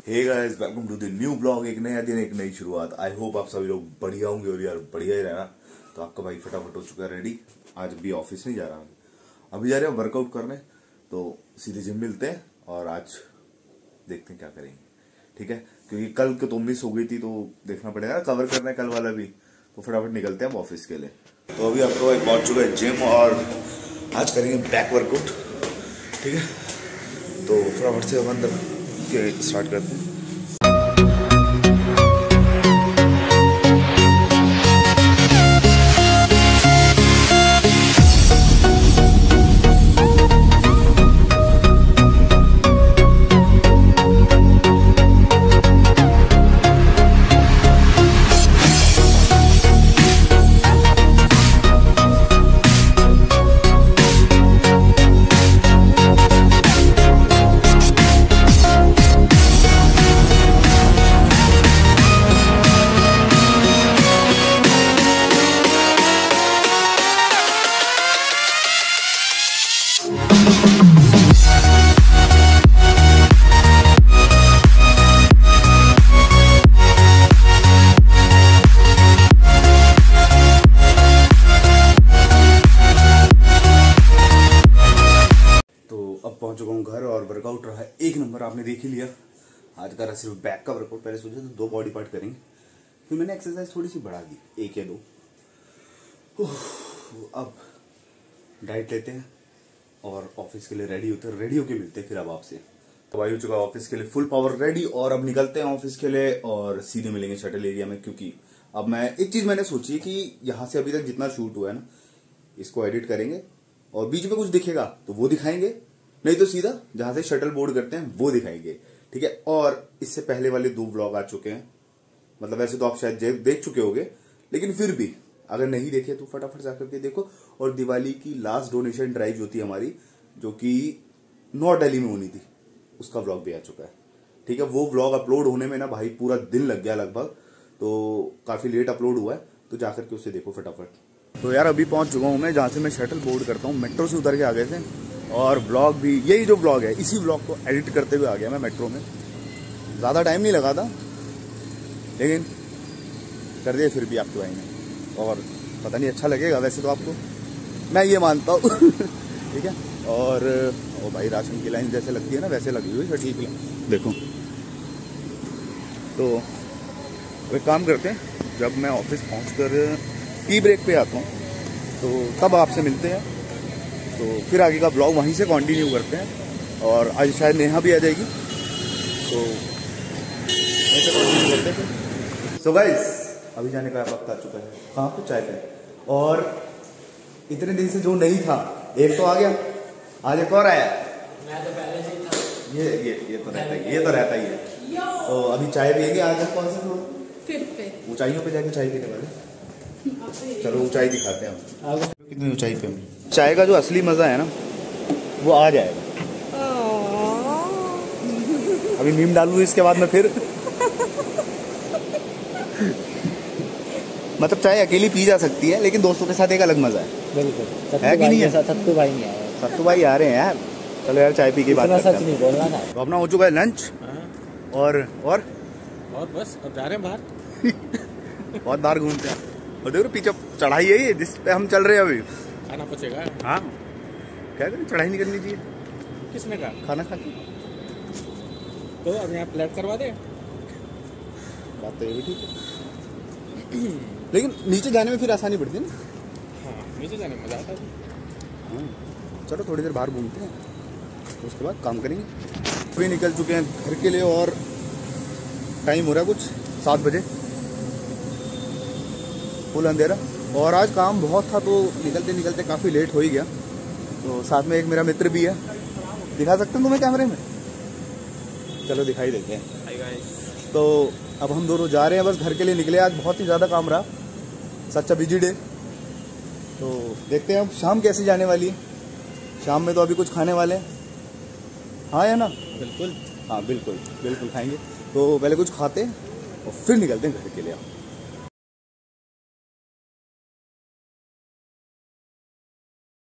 Hey guys, welcome to the new blog. एक नया दिन, एक नई शुरुआत। आई होप आप सभी लोग बढ़िया होंगे और यार बढ़िया ही रहना। तो आपका भाई फटाफट हो चुका है रेडी। आज भी ऑफिस नहीं जा रहा, अभी जा रहे हैं वर्कआउट करने। तो सीधे जिम मिलते हैं और आज देखते हैं क्या करेंगे, ठीक है। क्योंकि कल तो मिस हो गई थी तो देखना पड़ेगा, कवर करना है कल वाला भी। तो फटाफट निकलते हैं हम ऑफिस के लिए। तो अभी आपको भाई पहुंच चुका है जिम और आज करेंगे बैक वर्कआउट, ठीक है। तो फटाफट से हम अंदर स्टार्ट करते हैं। पहुंच चुका हूँ घर और वर्कआउट रहा है एक नंबर, आपने देख ही लिया। आज का रहा सिर्फ बैक का वर्कआउट। पहले सोचा तो 2 बॉडी पार्ट करेंगे, फिर मैंने एक्सरसाइज थोड़ी सी बढ़ा दी, 1 या 2। अब डाइट लेते हैं और ऑफिस के लिए रेडी होते हैं। रेडी होके मिलते हैं फिर अब आपसे। तो भाई हो चुका ऑफिस के लिए फुल पावर रेडी और अब निकलते हैं ऑफिस के लिए और सीधे मिलेंगे शटल एरिया में। क्योंकि अब मैं एक चीज मैंने सोची है कि यहाँ से अभी तक जितना शूट हुआ है ना, इसको एडिट करेंगे और बीच में कुछ दिखेगा तो वो दिखाएंगे, नहीं तो सीधा जहां से शटल बोर्ड करते हैं वो दिखाएंगे, ठीक है। और इससे पहले वाले 2 ब्लॉग आ चुके हैं, मतलब वैसे तो आप शायद देख चुके होंगे, लेकिन फिर भी अगर नहीं देखे तो फटाफट जाकर के देखो। और दिवाली की लास्ट डोनेशन ड्राइव जो थी हमारी, जो कि नॉर्थ दिल्ली में होनी थी, उसका ब्लॉग भी आ चुका है, ठीक है। वो ब्लॉग अपलोड होने में ना भाई पूरा दिन लग गया लगभग, तो काफी लेट अपलोड हुआ है, तो जाकर के उसे देखो फटाफट। तो यार अभी पहुंच चुका हूं मैं जहां से मैं शटल बोर्ड करता हूँ। मेट्रो से उतर के आ गए थे और ब्लॉग भी यही जो ब्लॉग है, इसी ब्लॉग को एडिट करते हुए आ गया मैं मेट्रो में। ज़्यादा टाइम नहीं लगा था, लेकिन कर दिया फिर भी आपके भाई ने। और पता नहीं अच्छा लगेगा वैसे तो आपको, मैं ये मानता हूँ ठीक है। और ओ भाई राशन की लाइन जैसे लगती है ना वैसे लगी हुई है, ठीक है। देखो तो एक काम करते हैं, जब मैं ऑफिस पहुँचकर टी ब्रेक पे आता हूँ तो तब आपसे मिलते हैं। तो फिर आगे का ब्लॉग वहीं से कंटिन्यू करते हैं। और आज शायद नेहा भी आ जाएगी, तो ऐसे कंटिन्यू करते हैं। सो गाइस, अभी जाने का वक्त आ चुका है। कहाँ पे? चाय पे। और इतने दिन से जो नहीं था, एक तो आ गया, आज एक और आया। मैं तो पहले से ही था। ये तो रहता ही, ये तो रहता ही है। तो अभी चाय पिएंगे। आज कौन से फ्लोर? 5th पे। ऊंचाइयों पे जाके चाय पीने वाले। चलो ऊंचाई दिखाते हैं हम, कितनी ऊंचाई पे। चाय का जो असली मजा है ना, वो आ जाएगा। अभी मीम डालूं इसके बाद में फिर मतलब चाय अकेली पी जा सकती है, लेकिन दोस्तों के साथ एक अलग मजा है। बिल्कुल है कि नहीं है? सत्तू भाई नहीं आया। सत्तू भाई आ रहे हैं यार। चलो यार चाय पी के बात करते हैं। सच नहीं बोलना था। तो अपना हो चुका है लंच और बस अब जा रहे हैं बाहर। बहुत बार घूमते हैं। और देखो पीछे चढ़ाई है ये जिस पे हम चल रहे हैं अभी। खाना पचेगा। हाँ क्या करें, चढ़ाई नहीं करनी चाहिए। किसने कहा? खाना खा के। तो अब यहाँ प्लेट करवा दे। बात तो ये भी ठीक है, लेकिन नीचे जाने में फिर आसानी पड़ती है ना। हाँ, नीचे जाने में मजा आता है। चलो थोड़ी देर बाहर घूमते हैं, उसके बाद काम करेंगे। अभी निकल चुके हैं घर के लिए और टाइम हो रहा है कुछ 7 बजे, फुल अंधेरा। और आज काम बहुत था तो निकलते निकलते काफ़ी लेट हो ही गया। तो साथ में एक मेरा मित्र भी है, दिखा सकते हैं तुम्हें कैमरे में? चलो दिखाई देते हैं। Hi guys. तो अब हम दोनों जा रहे हैं, बस घर के लिए निकले। आज बहुत ही ज़्यादा काम रहा, सच अ बिजी डे। तो देखते हैं अब शाम कैसे जाने वाली है। शाम में तो अभी कुछ खाने वाले हैं, हाँ या ना? बिल्कुल। हाँ बिल्कुल बिल्कुल खाएंगे। तो पहले कुछ खाते हैं और फिर निकलते हैं घर के लिए।